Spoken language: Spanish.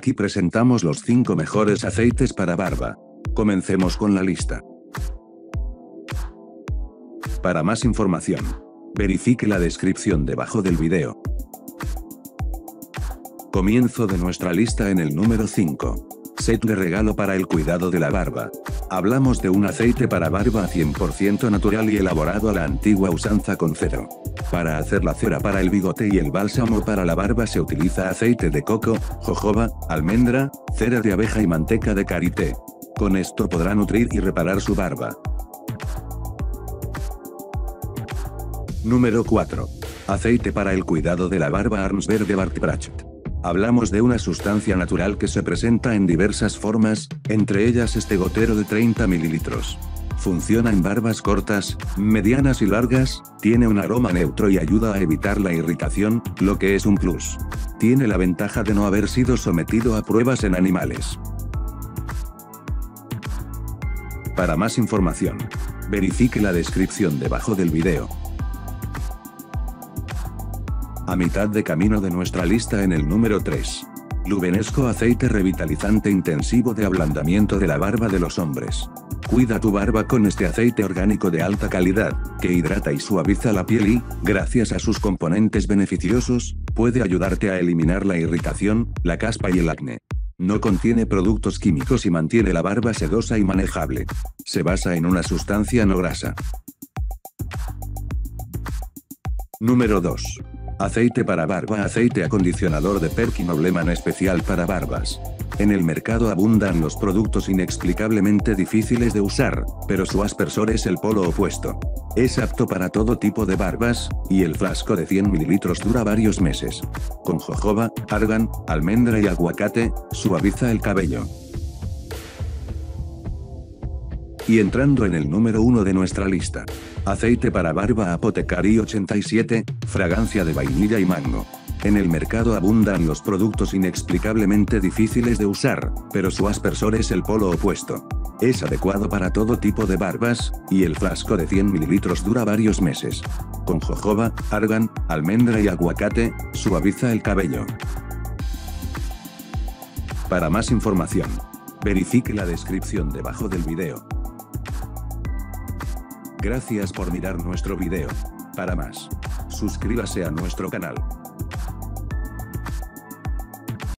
Aquí presentamos los 5 mejores aceites para barba. Comencemos con la lista. Para más información, verifique la descripción debajo del video. Comienzo de nuestra lista en el número 5. Set de regalo para el cuidado de la barba. Hablamos de un aceite para barba 100% natural y elaborado a la antigua usanza con cera. Para hacer la cera para el bigote y el bálsamo para la barba se utiliza aceite de coco, jojoba, almendra, cera de abeja y manteca de karité. Con esto podrá nutrir y reparar su barba. Número 4. Aceite para el cuidado de la barba Arnsberg de Bartprachet. Hablamos de una sustancia natural que se presenta en diversas formas, entre ellas este gotero de 30 ml. Funciona en barbas cortas, medianas y largas, tiene un aroma neutro y ayuda a evitar la irritación, lo que es un plus. Tiene la ventaja de no haber sido sometido a pruebas en animales. Para más información, verifique la descripción debajo del video. A mitad de camino de nuestra lista en el número 3. Lubenesco aceite revitalizante intensivo de ablandamiento de la barba de los hombres. Cuida tu barba con este aceite orgánico de alta calidad, que hidrata y suaviza la piel y, gracias a sus componentes beneficiosos, puede ayudarte a eliminar la irritación, la caspa y el acné. No contiene productos químicos y mantiene la barba sedosa y manejable. Se basa en una sustancia no grasa. Número 2. Aceite para barba. Aceite acondicionador de Perkin Obleman especial para barbas. En el mercado abundan los productos inexplicablemente difíciles de usar, pero su aspersor es el polo opuesto. Es apto para todo tipo de barbas, y el frasco de 100 ml dura varios meses. Con jojoba, argán, almendra y aguacate, suaviza el cabello. Y entrando en el número 1 de nuestra lista. Aceite para barba Apothecary 87, fragancia de vainilla y mango. En el mercado abundan los productos inexplicablemente difíciles de usar, pero su aspersor es el polo opuesto. Es adecuado para todo tipo de barbas, y el frasco de 100 ml dura varios meses. Con jojoba, argán, almendra y aguacate, suaviza el cabello. Para más información, verifique la descripción debajo del video. Gracias por mirar nuestro video. Para más, suscríbase a nuestro canal.